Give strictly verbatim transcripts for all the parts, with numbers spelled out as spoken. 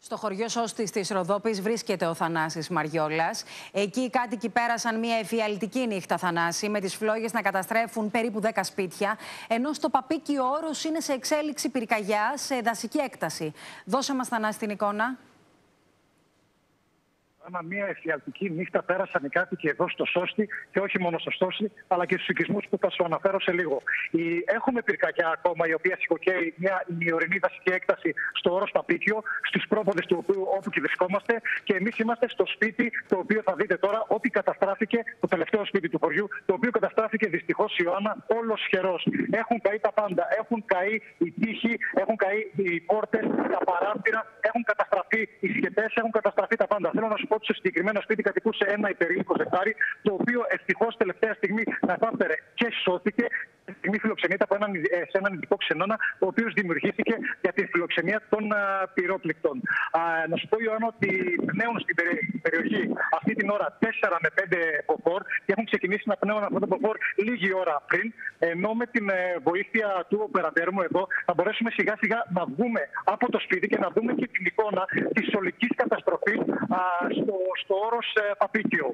Στο χωριό Σώστης της Ροδόπης βρίσκεται ο Θανάσης Μαριόλας. Εκεί οι κάτοικοι πέρασαν μια εφιαλτική νύχτα, Θανάση, με τις φλόγες να καταστρέφουν περίπου δέκα σπίτια, ενώ στο Παπίκιο Όρος είναι σε εξέλιξη πυρκαγιά σε δασική έκταση. Δώσε μας, Θανάση, την εικόνα. Μια εφιαλτική νύχτα πέρασαν οι κάτοικοι εδώ στο Σώστη, και όχι μόνο στο Σώστη, αλλά και στους οικισμούς που θα σου αναφέρω σε λίγο. Η... Έχουμε πυρκαγιά ακόμα, η οποία σηκωκαίει μια ημιορεινή δασική έκταση στο Όρος Παπίκιο, στους πρόποδες του οποίου όπου και βρισκόμαστε, και εμείς είμαστε στο σπίτι το οποίο θα δείτε τώρα, ότι καταστράφηκε, το τελευταίο σπίτι του χωριού, το οποίο καταστράφηκε δυστυχώς, Ιωάννα, ολοσχερός. Έχουν καεί τα πάντα. Έχουν καεί οι τοίχοι, έχουν καεί οι πόρτες, τα παράθυρα, έχουν καταστραφεί οι σκετές, έχουν καταστραφεί τα πάντα. Θέλω να σου πω ότι στο συγκεκριμένο σπίτι κατοικούσε ένα υπερήλικο ζευγάρι, το οποίο ευτυχώς τελευταία στιγμή κατάφερε και σώθηκε. Τη στιγμή φιλοξενείται από έναν, σε έναν ειδικό ξενώνα, ο οποίος δημιουργήθηκε για τη φιλοξενία των α, πυρόπληκτων. Α, να σου πω, Ιωάννα, ότι πνέουν στην περιοχή αυτή την ώρα τέσσερα με πέντε μποφόρ και έχουν ξεκινήσει να πνέουν αυτό το μποφόρ λίγη ώρα πριν. Ενώ με την ε, βοήθεια του οπερατέρ μου εδώ θα μπορέσουμε σιγά σιγά να βγούμε από το σπίτι και να δούμε και την εικόνα της ολικής καταστροφής α, στο, στο Όρος ε, Παπίκιο.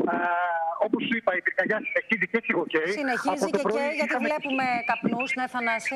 Όπως σου είπα, η πυρκαγιά συνεχίζει και σιγοκαίει. Συνεχίζει και καίει, γιατί βλέπουμε καπνούς, ναι, Θανάση.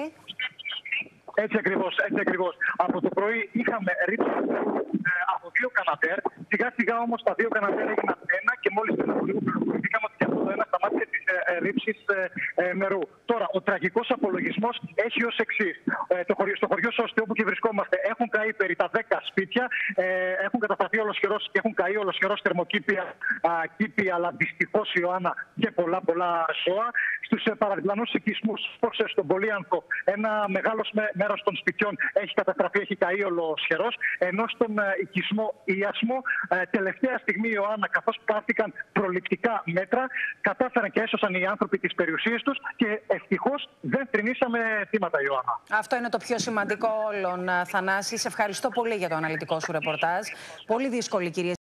Έτσι ακριβώς, έτσι ακριβώς. Από το πρωί είχαμε ρήψη ε, από δύο κανατέρ. Σιγά σιγά όμως τα δύο κανατέρ έγιναν ένα, και μόλις πριν από λίγο πληροφορηθήκαμε ότι και αυτό το ένα σταμάτησε τις ε, ε, ρήψεις ε, ε, νερού. Τώρα, ο τραγικός απολογισμός έχει ως εξής. Ε, το χωριό, στο χωριό Σώστη, όπου και βρισκόμαστε, έχουν καεί περί τα δέκα σπίτια, ε, έχουν κατασταθεί ολοσχερός και έχουν καεί ολοσχερός θερμοκήπια, α, κήπια, αλλά δυστυχώς, Ιωάννα, και πολλά πολλά ζώα. Στους ε, παραδιπλανούς οικισμούς, όπως στον Πολύανθο, ένα μεγάλος μέρος των σπιτιών έχει καταστραφεί, έχει καεί ολοσχερός, ενώ στον ε, οικισμό Ιασμό, ε, τελευταία στιγμή, Ιωάννα, καθώς πάρθηκαν προληπτικά μέτρα, κατάφεραν και έσωσαν οι άνθρωποι τις περιουσίες τους, και ευτυχώς δεν θρηνήσαμε θύματα, Ιωάννα. Αυτό είναι το πιο σημαντικό όλων, Θανάση. Σε ευχαριστώ πολύ για το αναλυτικό σου ρεπορτάζ. Πολύ δύσκολη, κυρία.